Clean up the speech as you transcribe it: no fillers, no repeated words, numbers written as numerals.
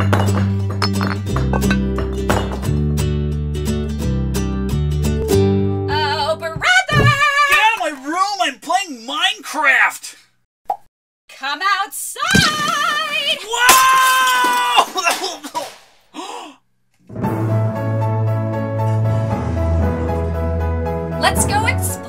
Oh, brother! Get out of my room! I'm playing Minecraft! Come outside! Whoa! Let's go explore!